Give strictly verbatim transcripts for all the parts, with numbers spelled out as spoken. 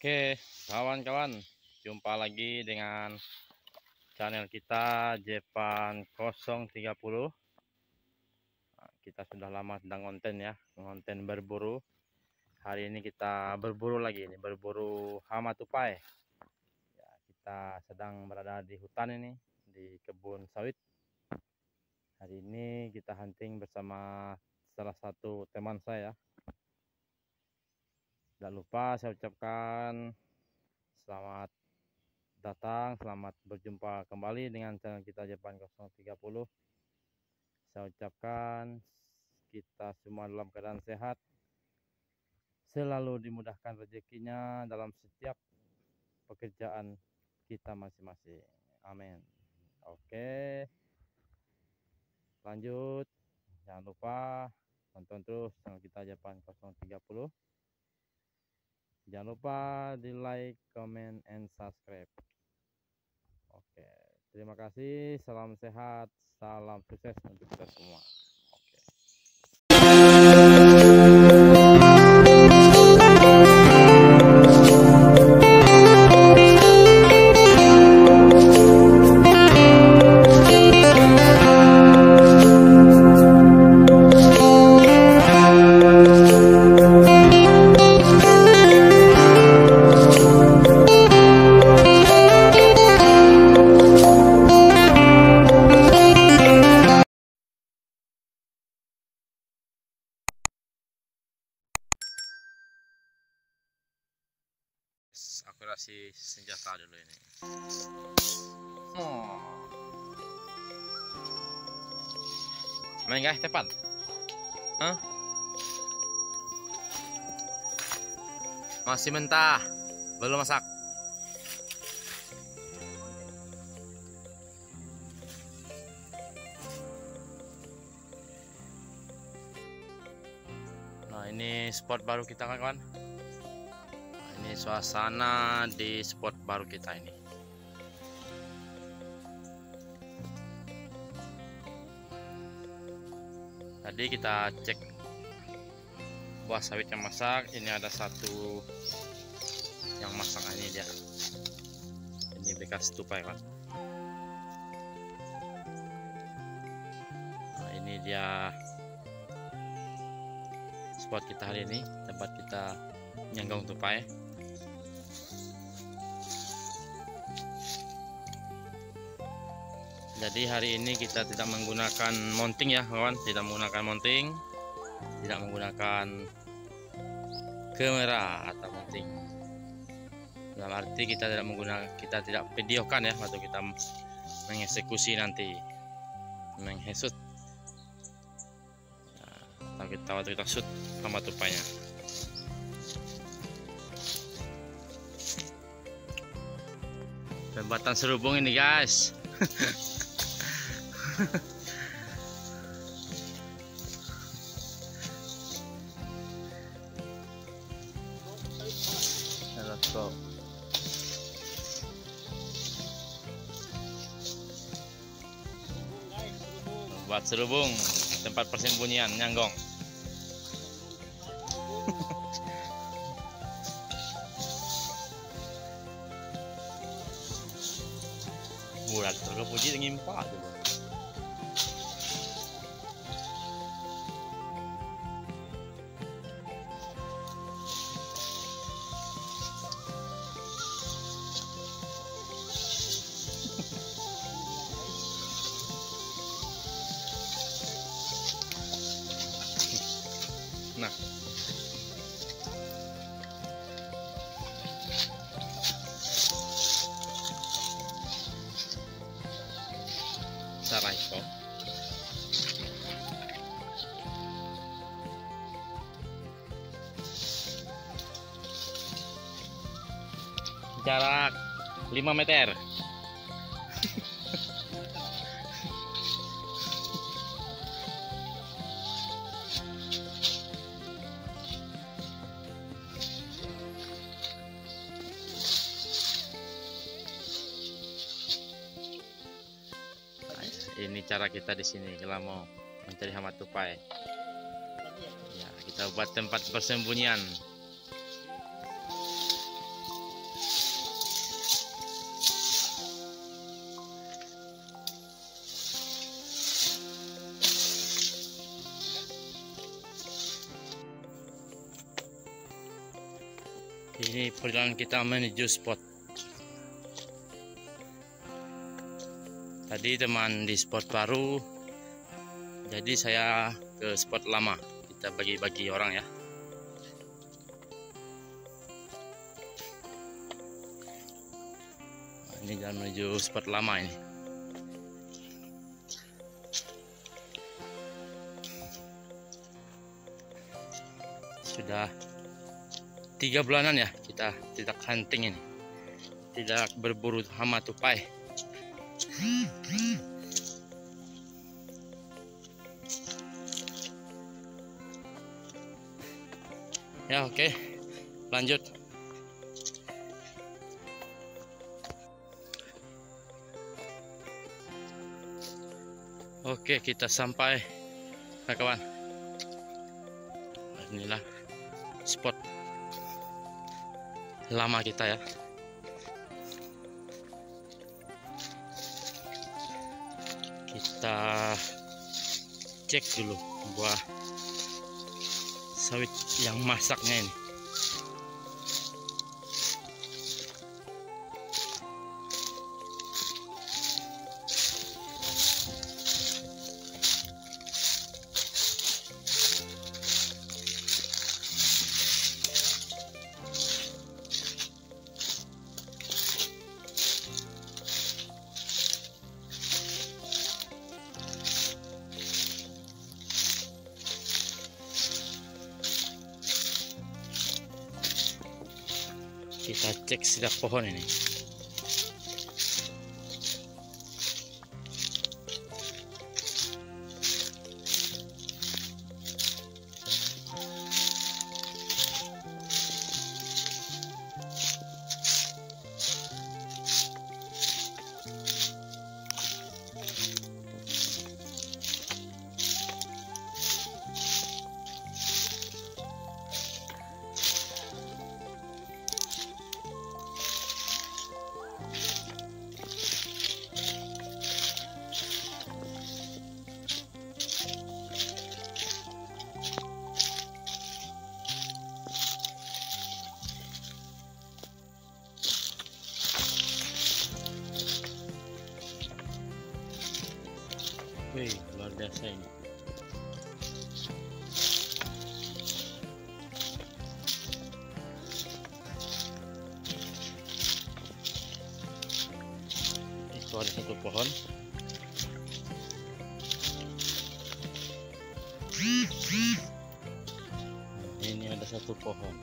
Oke, kawan-kawan, jumpa lagi dengan channel kita Jepan nol tiga nol. Nah, kita sudah lama sedang konten ya, konten berburu. Hari ini kita berburu lagi ini, berburu hama tupai. Ya, kita sedang berada di hutan ini, di kebun sawit. Hari ini kita hunting bersama salah satu teman saya. Tidak lupa saya ucapkan selamat datang, selamat berjumpa kembali dengan channel kita Jepan nol tiga nol. Saya ucapkan kita semua dalam keadaan sehat, selalu dimudahkan rezekinya dalam setiap pekerjaan kita masing-masing. Amin. Oke, lanjut. Jangan lupa tonton terus channel kita Jepan nol tiga nol. Jangan lupa di like, comment, and subscribe. Oke, terima kasih. Salam sehat, salam sukses untuk kita semua. Oke. Akurasi senjata dulu ini. Oh. Main guys, tepat. Hah? Masih mentah, belum masak. Nah, ini spot baru kita kan, kawan. Ini suasana di spot baru kita ini. Tadi kita cek buah sawit yang masak. Ini ada satu yang masak, ini dia. Ini bekas tupai kan. Nah, ini dia spot kita hari ini, tempat kita nyanggong tupai. Jadi hari ini kita tidak menggunakan mounting ya kawan, tidak menggunakan mounting, tidak menggunakan kamera atau mounting. Dalam arti kita tidak menggunakan, kita tidak videokan ya waktu kita mengeksekusi nanti, menghesut. Nah, atau kita waktu kita shoot sama tupainya. Jembatan serubung ini guys. Let's go. Buat serubung, tempat persembunyian nyanggong. Bulat terkepuji dengan impak tuh. Nah, cara itu jarak lima meter. Ini cara kita di sini kalau mau mencari hama tupai. Ya, kita buat tempat persembunyian. Ini perjalanan kita menuju spot. Tadi teman di spot baru, jadi saya ke spot lama. Kita bagi-bagi orang ya. Nah, ini jalan menuju spot lama ini. Sudah tiga bulanan ya kita tidak hunting ini, tidak berburu hama tupai. Ya oke, lanjut. Oke, kita sampai nah, kawan. Inilah spot lama kita ya. Kita cek dulu buah sawit yang masaknya ini. Kita cek setiap pohon ini. Wih, luar biasa ini. Itu ada satu pohon. Ini ada satu pohon.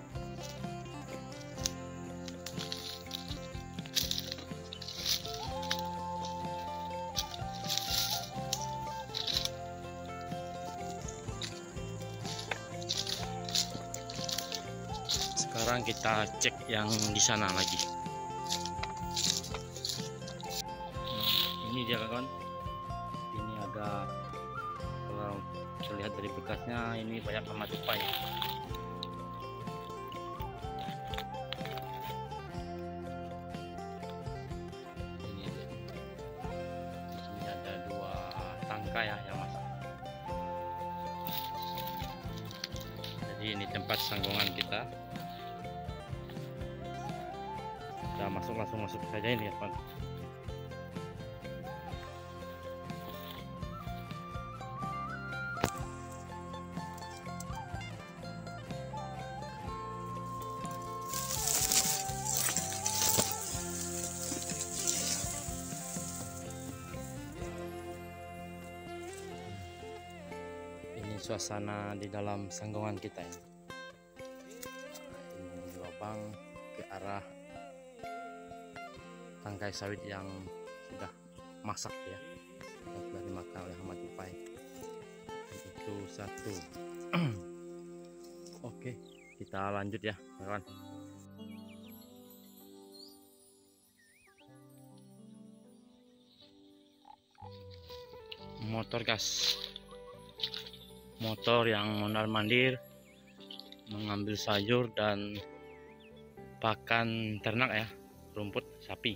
Sekarang kita cek yang di sana lagi. Nah, ini dia kawan. Ini agak, kalau terlihat dari bekasnya, ini banyak hama tupai. Ini dia. Ini ada dua tangka ya yang masuk. Jadi ini tempat sanggungan kita. Kita masuk langsung masuk saja ini ya kawan. Ini suasana di dalam sanggungan kita ya. Ini lubang ke arah tangkai sawit yang sudah masak ya, yang sudah dimakan oleh hama tupai. Itu satu. Oke, kita lanjut ya kawan. Motor gas, motor yang mondar mandir mengambil sayur dan pakan ternak ya, rumput sapi.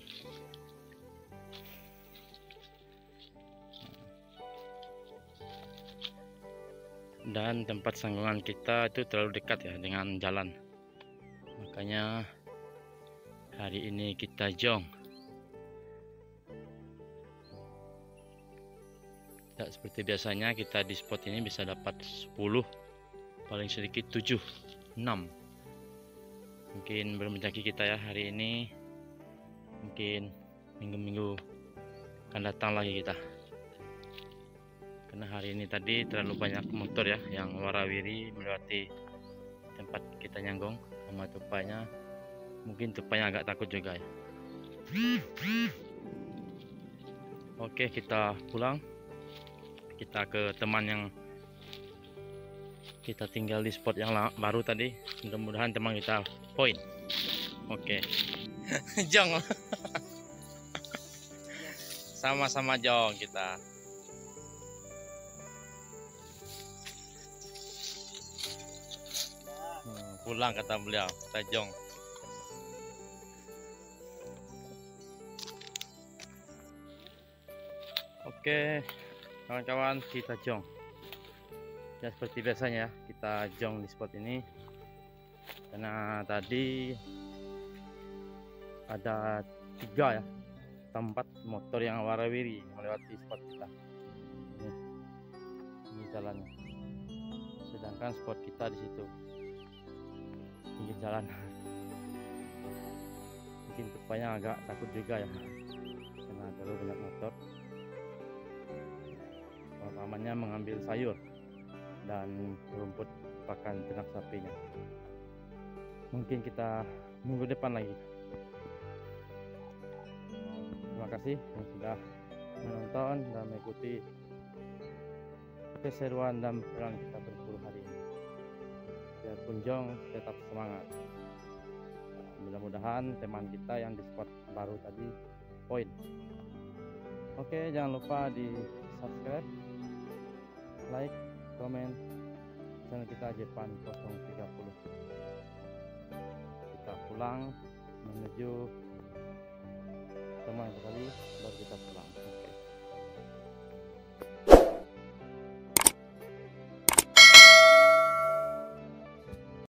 Dan tempat sanggungan kita itu terlalu dekat ya dengan jalan, Makanya hari ini kita jong. Tidak seperti biasanya kita di spot ini bisa dapat sepuluh, paling sedikit tujuh, enam. Mungkin belum rezeki kita ya hari ini. Mungkin minggu-minggu akan datang lagi kita. Karena hari ini tadi terlalu banyak motor ya yang warawiri melewati tempat kita nyanggong sama tupanya. Mungkin tupanya agak takut juga ya. Oke, kita pulang. Kita ke teman yang kita tinggal di spot yang baru tadi. Mudah-mudahan teman kita poin. Oke. Jong. Sama-sama jong kita. Hmm, pulang kata beliau, kita jong. Oke, kawan-kawan, kita jong. Ya seperti biasanya kita jong di spot ini. Karena tadi ada tiga ya tempat motor yang warawiri melewati spot kita. Ini, ini jalannya. Sedangkan spot kita di situ, pinggir jalan. Mungkin tupanya agak takut juga ya, karena terlalu banyak motor. Pamannya mengambil sayur dan rumput pakan ternak sapinya. Mungkin kita minggu depan lagi. Terima kasih yang sudah menonton dan mengikuti keseruan dan perjalanan kita berburu hari ini. Biar kunjung tetap semangat. Mudah-mudahan teman kita yang di spot baru tadi poin. Oke, jangan lupa di subscribe, like, komen channel kita Jepan nol tiga puluh. Kita pulang menuju teman kembali, baru kita pulang. Oke.